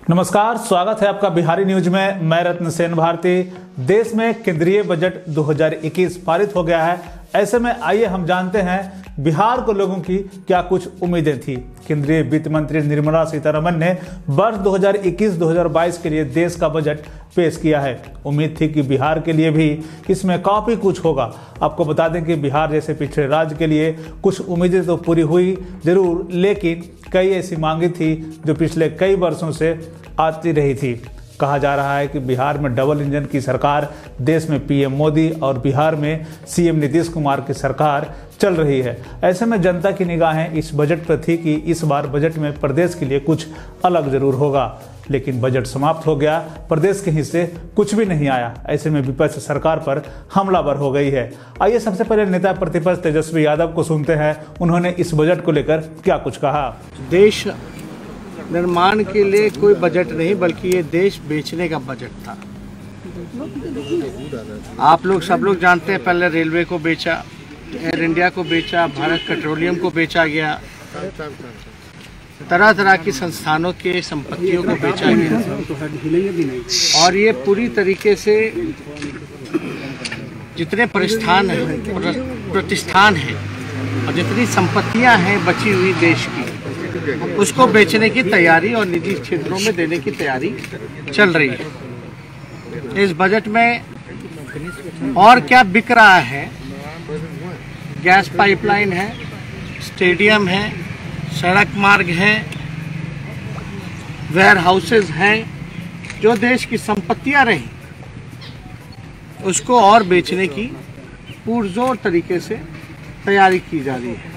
नमस्कार, स्वागत है आपका बिहारी न्यूज में। मैं रत्न सेन भारती। देश में केंद्रीय बजट 2021 पारित हो गया है। ऐसे में आइए हम जानते हैं बिहार को लोगों की क्या कुछ उम्मीदें थी। केंद्रीय वित्त मंत्री निर्मला सीतारमण ने वर्ष 2021-2022 के लिए देश का बजट पेश किया है। उम्मीद थी कि बिहार के लिए भी इसमें काफी कुछ होगा। आपको बता दें कि बिहार जैसे पिछड़े राज्य के लिए कुछ उम्मीदें तो पूरी हुई जरूर, लेकिन कई ऐसी मांगे थी जो पिछले कई वर्षों से आती रही थी। कहा जा रहा है कि बिहार में डबल इंजन की सरकार, देश में पीएम मोदी और बिहार में सीएम नीतीश कुमार की सरकार चल रही है। ऐसे में जनता की निगाहें इस बजट पर थी कि इस बार बजट में प्रदेश के लिए कुछ अलग जरूर होगा, लेकिन बजट समाप्त हो गया, प्रदेश के हिस्से कुछ भी नहीं आया। ऐसे में विपक्ष सरकार पर हमलावर हो गई है। आइए सबसे पहले नेता प्रतिपक्ष तेजस्वी यादव को सुनते हैं, उन्होंने इस बजट को लेकर क्या कुछ कहा। देश निर्माण के लिए कोई बजट नहीं, बल्कि ये देश बेचने का बजट था। आप लोग सब लोग जानते हैं, पहले रेलवे को बेचा, एयर इंडिया को बेचा, भारत पेट्रोलियम को बेचा गया, तरह तरह की संस्थानों के संपत्तियों को बेचा गया। और ये पूरी तरीके से जितने प्रतिष्ठान हैं और जितनी संपत्तियां हैं बची हुई देश की, उसको बेचने की तैयारी और निजी क्षेत्रों में देने की तैयारी चल रही है। इस बजट में और क्या बिक रहा है? गैस पाइपलाइन है, स्टेडियम है, सड़क मार्ग है, वेयर हाउसेज हैं। जो देश की संपत्तियां रही उसको और बेचने की पुरजोर तरीके से तैयारी की जा रही है।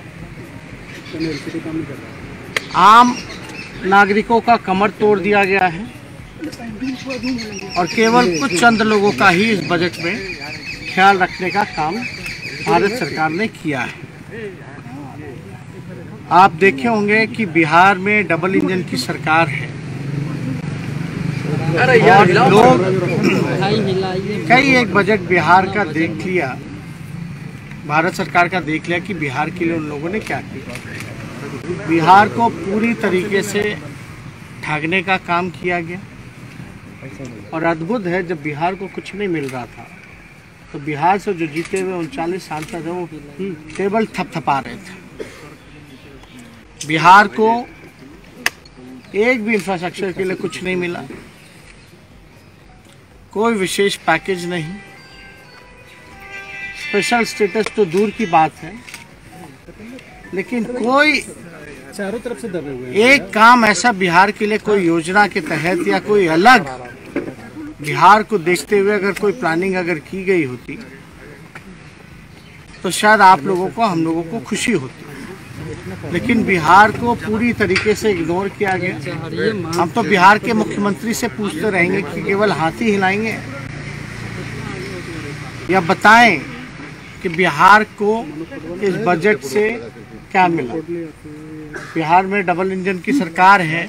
आम नागरिकों का कमर तोड़ दिया गया है और केवल कुछ चंद लोगों का ही इस बजट में ख्याल रखने का काम भारत सरकार ने किया है। आप देखे होंगे कि बिहार में डबल इंजन की सरकार है और लोग कई एक बजट बिहार का देख लिया, भारत सरकार का देख लिया कि बिहार के लिए उन लोगों ने क्या किया। बिहार को पूरी तरीके से ठगने का काम किया गया और अद्भुत है, जब बिहार को कुछ नहीं मिल रहा था तो बिहार से जो जीते हुए 39 सांसद हैं वो केवल थपथपा रहे थे। बिहार को एक भी इंफ्रास्ट्रक्चर के लिए कुछ नहीं मिला, कोई विशेष पैकेज नहीं, स्पेशल स्टेटस तो दूर की बात है, लेकिन कोई चारों तरफ से दबे हुए एक काम ऐसा बिहार के लिए कोई योजना के तहत या कोई अलग बिहार को देखते हुए अगर कोई प्लानिंग अगर की गई होती तो शायद आप लोगों को, हम लोगों को खुशी होती। लेकिन बिहार को पूरी तरीके से इग्नोर किया गया। हम तो बिहार के मुख्यमंत्री से पूछते रहेंगे कि केवल हाथ ही हिलाएंगे या बताएं कि बिहार को इस बजट से क्या मिला। बिहार में डबल इंजन की सरकार है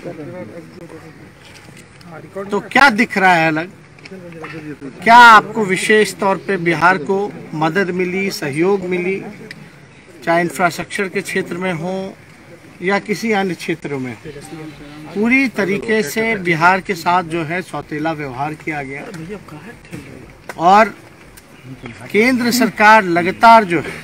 तो क्या दिख रहा है अलग? क्या आपको विशेष तौर पे बिहार को मदद मिली, सहयोग मिली, चाहे इंफ्रास्ट्रक्चर के क्षेत्र में हो या किसी अन्य क्षेत्रों में? पूरी तरीके से बिहार के साथ जो है सौतेला व्यवहार किया गया और केंद्र सरकार लगातार जो है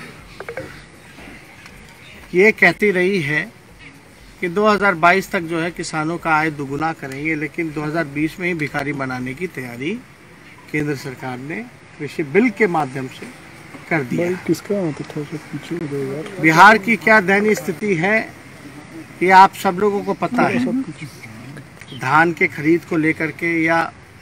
ये कहती रही है कि 2022 तक जो है किसानों का आय दुगुना करेंगे, लेकिन 2020 में ही भिखारी बनाने की तैयारी केंद्र सरकार ने कृषि बिल के माध्यम से कर दी है। बिहार की क्या दयनीय स्थिति है ये आप सब लोगों को पता है। धान के खरीद को लेकर के या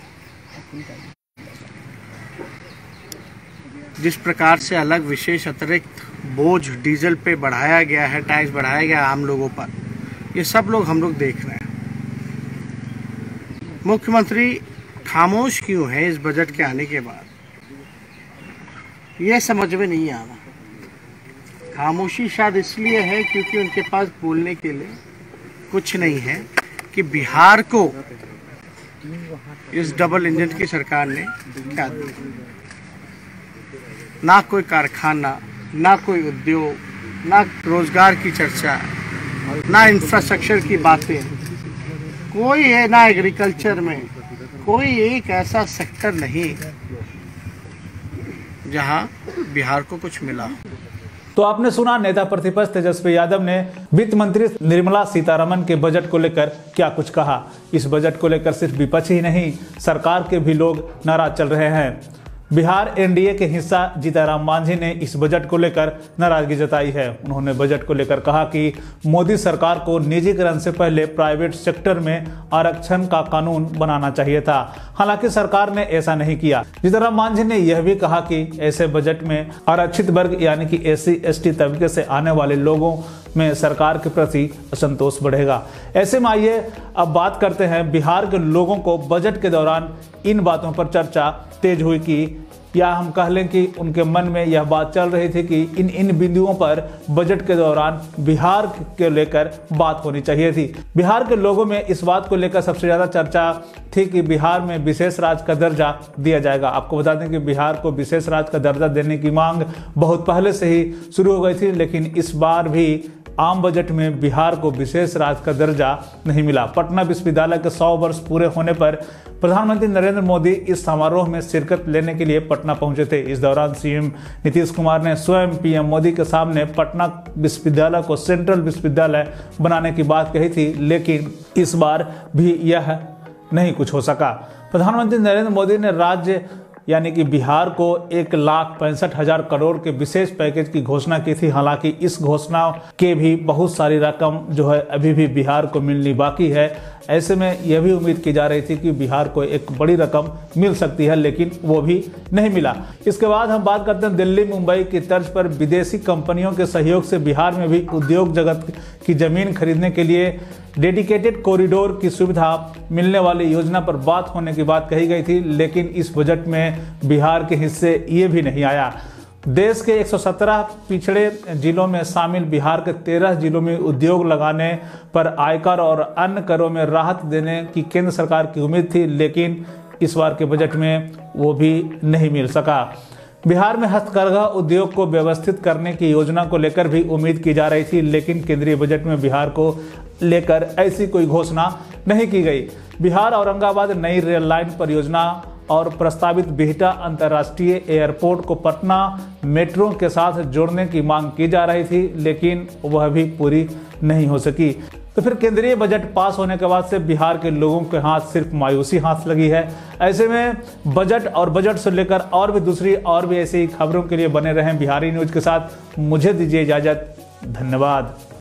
जिस प्रकार से अलग विशेष अतिरिक्त बोझ डीजल पे बढ़ाया गया है, टैक्स बढ़ाया गया आम लोगों पर, ये सब लोग हम लोग देख रहे हैं। मुख्यमंत्री खामोश क्यों है इस बजट के आने के बाद, ये समझ में नहीं आ रहा। खामोशी शायद इसलिए है क्योंकि उनके पास बोलने के लिए कुछ नहीं है कि बिहार को इस डबल इंजन की सरकार ने क्या दिया। ना कोई कारखाना, ना कोई उद्योग, ना रोजगार की चर्चा, ना इंफ्रास्ट्रक्चर की बातें, कोई है ना, एग्रीकल्चर में कोई एक ऐसा सेक्टर नहीं जहां बिहार को कुछ मिला। तो आपने सुना नेता प्रतिपक्ष तेजस्वी यादव ने वित्त मंत्री निर्मला सीतारमण के बजट को लेकर क्या कुछ कहा। इस बजट को लेकर सिर्फ विपक्ष ही नहीं, सरकार के भी लोग नाराज चल रहे हैं। बिहार एनडीए के हिस्सा जीतनराम मांझी ने इस बजट को लेकर नाराजगी जताई है। उन्होंने बजट को लेकर कहा कि मोदी सरकार को निजीकरण से पहले प्राइवेट सेक्टर में आरक्षण का कानून बनाना चाहिए था। हालांकि सरकार ने ऐसा नहीं किया। जीतनराम मांझी ने यह भी कहा कि ऐसे बजट में आरक्षित वर्ग यानी कि SC/ST तबके से आने वाले लोगों में सरकार के प्रति असंतोष बढ़ेगा। ऐसे में आइए अब बात करते हैं बिहार के लोगों को बजट के दौरान इन बातों पर चर्चा तेज हुई कि, या हम कह लें कि उनके मन में यह बात चल रही थी कि इन बिंदुओं पर बजट के दौरान बिहार के लेकर बात होनी चाहिए थी। बिहार के लोगों में इस बात को लेकर सबसे ज्यादा चर्चा थी कि बिहार में विशेष राज्य का दर्जा दिया जाएगा। आपको बता दें कि बिहार को विशेष राज्य का दर्जा देने की मांग बहुत पहले से ही शुरू हो गई थी, लेकिन इस बार भी आम बजट में बिहार को विशेष राज्य का दर्जा नहीं मिला। पटना विश्वविद्यालय के 100 वर्ष पूरे होने पर प्रधानमंत्री नरेंद्र मोदी इस समारोह में शिरकत लेने के लिए पटना पहुंचे थे। इस दौरान सीएम नीतीश कुमार ने स्वयं पीएम मोदी के सामने पटना विश्वविद्यालय को सेंट्रल विश्वविद्यालय बनाने की बात कही थी, लेकिन इस बार भी यह नहीं कुछ हो सका। प्रधानमंत्री नरेंद्र मोदी ने राज्य यानी कि बिहार को 1,65,000 करोड़ के विशेष पैकेज की घोषणा की थी। हालांकि इस घोषणा के भी बहुत सारी रकम जो है अभी भी बिहार को मिलनी बाकी है। ऐसे में यह भी उम्मीद की जा रही थी कि बिहार को एक बड़ी रकम मिल सकती है, लेकिन वो भी नहीं मिला। इसके बाद हम बात करते हैं दिल्ली मुंबई की तर्ज पर विदेशी कंपनियों के सहयोग से बिहार में भी उद्योग जगत की जमीन खरीदने के लिए डेडिकेटेड कॉरिडोर की सुविधा मिलने वाली योजना पर बात होने की बात कही गई थी, लेकिन इस बजट में बिहार के हिस्से ये भी नहीं आया। देश के 117 पिछड़े जिलों में शामिल बिहार के 13 जिलों में उद्योग लगाने पर आयकर और अन्य करों में राहत देने की केंद्र सरकार की उम्मीद थी, लेकिन इस बार के बजट में वो भी नहीं मिल सका। बिहार में हस्तकरघा उद्योग को व्यवस्थित करने की योजना को लेकर भी उम्मीद की जा रही थी, लेकिन केंद्रीय बजट में बिहार को लेकर ऐसी कोई घोषणा नहीं की गई। बिहार औरंगाबाद नई रेल लाइन परियोजना और प्रस्तावित बिहटा अंतर्राष्ट्रीय एयरपोर्ट को पटना मेट्रो के साथ जोड़ने की मांग की जा रही थी, लेकिन वह भी पूरी नहीं हो सकी। तो फिर केंद्रीय बजट पास होने के बाद से बिहार के लोगों के हाथ सिर्फ मायूसी हाथ लगी है। ऐसे में बजट और बजट से लेकर और भी दूसरी और भी ऐसी खबरों के लिए बने रहें बिहारी न्यूज के साथ। मुझे दीजिए इजाजत, धन्यवाद।